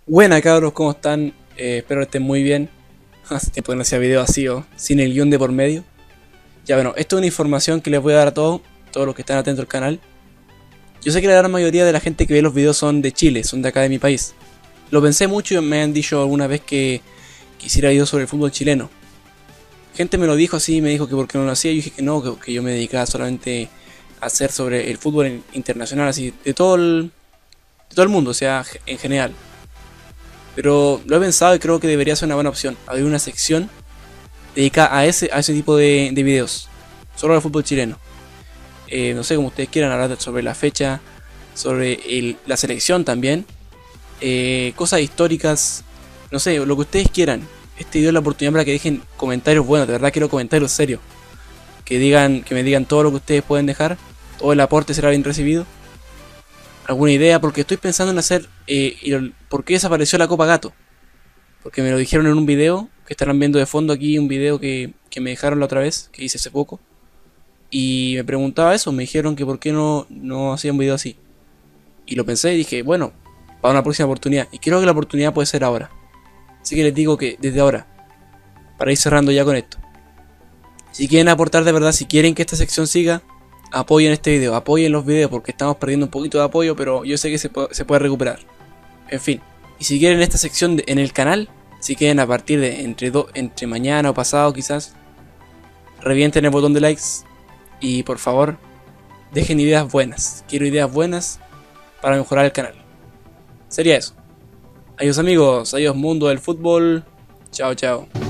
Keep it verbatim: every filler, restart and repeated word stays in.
Buena cabros, ¿cómo están? Eh, espero que estén muy bien. Hace tiempo que no hacía video así o sin el guión de por medio. Ya bueno, esto es una información que les voy a dar a todos, todos los que están atentos al canal. Yo sé que la gran mayoría de la gente que ve los videos son de Chile, son de acá de mi país. Lo pensé mucho y me han dicho alguna vez que quisiera videos sobre el fútbol chileno. Gente me lo dijo así, me dijo que por qué no lo hacía. Yo dije que no, que, que yo me dedicaba solamente a hacer sobre el fútbol internacional, así, de todo el, de todo el mundo, o sea, en general. Pero lo he pensado y creo que debería ser una buena opción. Abrir una sección dedicada a ese, a ese tipo de, de videos. Solo al fútbol chileno. Eh, no sé, como ustedes quieran, hablar sobre la fecha, sobre el, la selección también. Eh, cosas históricas. No sé, lo que ustedes quieran. Este video es la oportunidad para que dejen comentarios buenos. De verdad quiero comentarios serios. Que digan, que me digan todo lo que ustedes pueden dejar. Todo el aporte será bien recibido. Alguna idea, porque estoy pensando en hacer eh, el, ¿por qué desapareció la Copa Gato? Porque me lo dijeron en un video, que estarán viendo de fondo aquí, un video que, que me dejaron la otra vez, que hice hace poco. Y me preguntaba eso, me dijeron que por qué no, no hacía un video así. Y lo pensé y dije, bueno, para una próxima oportunidad. Y creo que la oportunidad puede ser ahora. Así que les digo que desde ahora, para ir cerrando ya con esto. Si quieren aportar de verdad, si quieren que esta sección siga, apoyen este video, apoyen los videos porque estamos perdiendo un poquito de apoyo, pero yo sé que se puede, se puede recuperar. En fin, y si quieren esta sección de, en el canal, si quieren a partir de entre, do, entre mañana o pasado quizás, revienten el botón de likes y por favor dejen ideas buenas. Quiero ideas buenas para mejorar el canal. Sería eso. Adiós amigos, adiós mundo del fútbol. Chao, chao.